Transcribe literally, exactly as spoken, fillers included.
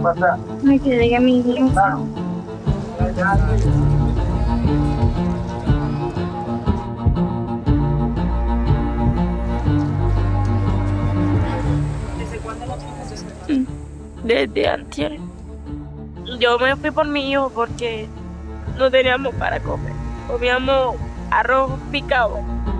Me quedé a mi hijo. Desde antes. Yo me fui por mi hijo porque no teníamos para comer. Comíamos arroz picado